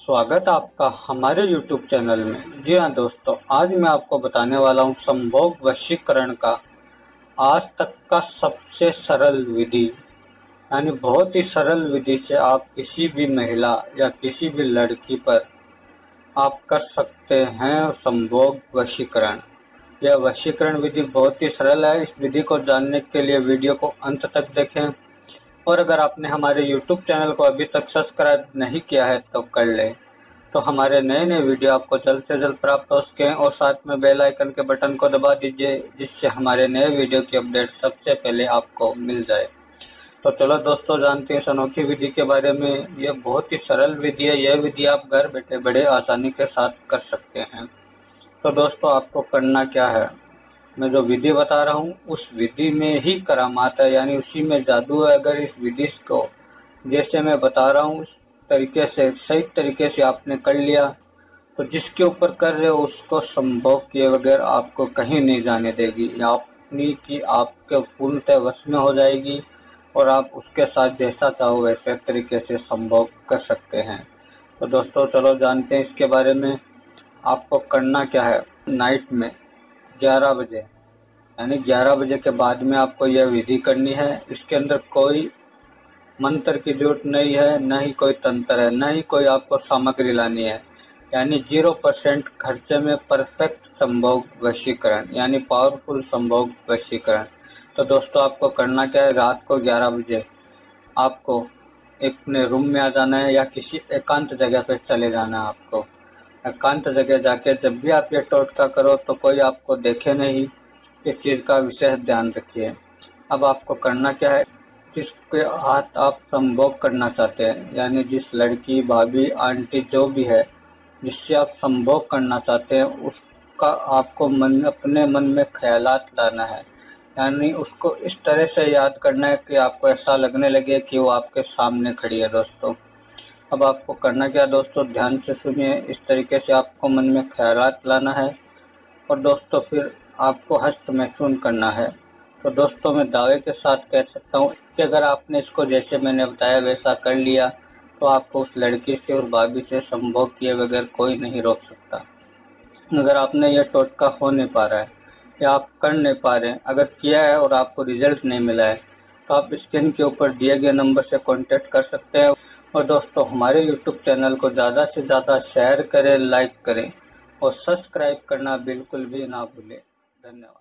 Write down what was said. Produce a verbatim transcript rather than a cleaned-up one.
स्वागत है आपका हमारे यूट्यूब चैनल में। जी हाँ दोस्तों, आज मैं आपको बताने वाला हूँ संभोग वशीकरण का आज तक का सबसे सरल विधि। यानी बहुत ही सरल विधि से आप किसी भी महिला या किसी भी लड़की पर आप कर सकते हैं संभोग वशीकरण। यह वशीकरण विधि बहुत ही सरल है। इस विधि को जानने के लिए वीडियो को अंत तक देखें, और अगर आपने हमारे यूट्यूब चैनल को अभी तक सब्सक्राइब नहीं किया है तो कर लें, तो हमारे नए नए वीडियो आपको जल्द से जल्द प्राप्त हो सकें। और साथ में बेल आइकन के बटन को दबा दीजिए, जिससे हमारे नए वीडियो की अपडेट सबसे पहले आपको मिल जाए। तो चलो दोस्तों, जानते हैं इस अनोखी विधि के बारे में। यह बहुत ही सरल विधि है। यह विधि आप घर बैठे बड़े आसानी के साथ कर सकते हैं। तो दोस्तों, आपको करना क्या है, मैं जो विधि बता रहा हूँ उस विधि में ही करामात है, यानी उसी में जादू है। अगर इस विधि को जैसे मैं बता रहा हूँ उस तरीके से सही तरीके से आपने कर लिया, तो जिसके ऊपर कर रहे हो उसको संभोग किए बगैर आपको कहीं नहीं जाने देगी। अपनी कि आपके पूर्णतः वश में हो जाएगी, और आप उसके साथ जैसा चाहो वैसे तरीके से संभोग कर सकते हैं। तो दोस्तों चलो जानते हैं इसके बारे में। आपको करना क्या है, नाइट में ग्यारह बजे यानी ग्यारह बजे के बाद में आपको यह विधि करनी है। इसके अंदर कोई मंत्र की जरूरत नहीं है, न ही कोई तंत्र है, न ही कोई आपको सामग्री लानी है। यानी जीरो परसेंट खर्चे में परफेक्ट संभोग वशीकरण, यानी पावरफुल संभोग वशीकरण। तो दोस्तों, आपको करना क्या है, रात को ग्यारह बजे आपको अपने रूम में आ जाना है, या किसी एकांत जगह पर चले जाना है। आपको एकांत जगह जाके जब भी आप ये टोटका करो तो कोई आपको देखे नहीं, इस चीज़ का विशेष ध्यान रखिए। अब आपको करना क्या है, जिसके हाथ आप संभोग करना चाहते हैं, यानी जिस लड़की, भाभी, आंटी जो भी है जिससे आप संभोग करना चाहते हैं, उसका आपको मन अपने मन में ख्यालात लाना है। यानी उसको इस तरह से याद करना है कि आपको ऐसा लगने लगे कि वो आपके सामने खड़ी है। दोस्तों, अब आपको करना क्या दोस्तों, ध्यान से सुनिए। इस तरीके से आपको मन में ख्यालात लाना है, और दोस्तों फिर आपको हस्त महसूस करना है। तो दोस्तों, मैं दावे के साथ कह सकता हूँ कि अगर आपने इसको जैसे मैंने बताया वैसा कर लिया, तो आपको उस लड़की से, उस भाभी से संभोग किए बगैर कोई नहीं रोक सकता। अगर आपने यह टोटका हो नहीं पा रहा है या आप कर नहीं पा रहे हैं, अगर किया है और आपको रिजल्ट नहीं मिला है, तो आप स्क्रीन के ऊपर दिए गए नंबर से कांटेक्ट कर सकते हैं। और दोस्तों, हमारे यूट्यूब चैनल को ज़्यादा से ज़्यादा शेयर करें, लाइक करें, और सब्सक्राइब करना बिल्कुल भी ना भूलें। धन्यवाद।